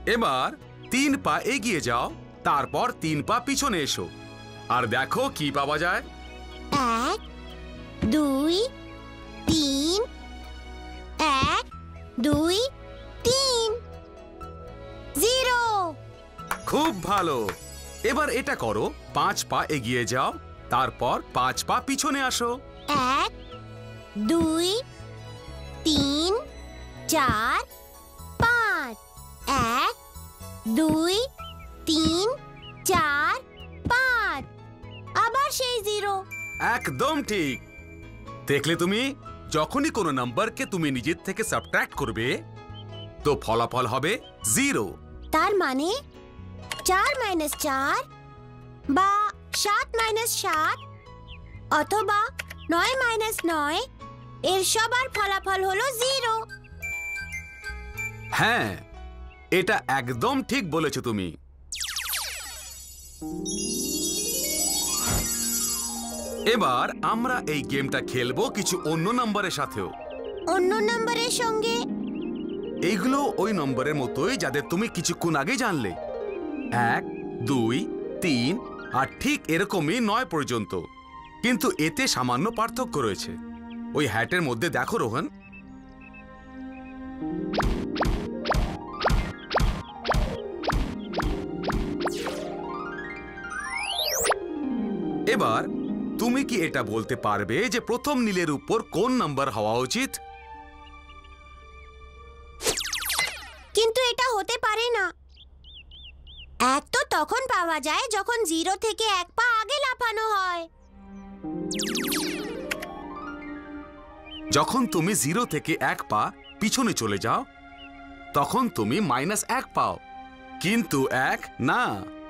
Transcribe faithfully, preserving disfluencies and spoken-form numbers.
এবার তিন পা এগিয়ে যাও, তারপর তিন পা পিছনে এসো আর দেখো কি পাওয়া যায়। এক, দুই, তিন, এক, দুই, তিন, জিরো। খুব ভালো। এবার এটা করো, পাঁচ পা এগিয়ে যাও, তারপর পাঁচ পা পিছনে আসো। এক, দুই, তিন, চার, পাঁচ। এক, দুই, তিন, চার, পাঁচ। আবার সেই জিরো। একদম ঠিক। দেখলে তুমি, যখনই কোনো নাম্বারকে তুমি নিজের থেকে সাবট্রাক্ট করবে তো ফলাফল হবে জিরো। তার মানে চার মাইনাস চার বা সাত মাইনাস সাত অথবা নয় মাইনাস নয়, এর সবার ফলাফল হলো জিরো। হ্যাঁ, এটা একদম ঠিক বলেছো তুমি। এবার আমরা এই গেমটা খেলবো কিছু অন্য নম্বরের সাথেও। অন্য নম্বরের সঙ্গে? এইগুলো ওই নম্বরের মতোই যাদের তুমি কিছুক্ষণ আগে জানলে। এক, দুই, তিন আর ঠিক এরকমই নয় পর্যন্ত, কিন্তু এতে সামান্য পার্থক্য রয়েছে। ওই হ্যাটের মধ্যে দেখো রোহন। এবার তুমি কি এটা বলতে পারবে যে প্রথম নীলের উপর কোন নাম্বার হওয়া উচিত? কিন্তু এটা হতে পারে না। এক তো তখন পাওয়া যায় যখন জিরো থেকে এক পা আগে লাফানো হয়। যখন তুমি জিরো থেকে এক পা পিছনে চলে যাও তখন তুমি মাইনাস এক পাও, কিন্তু এক না।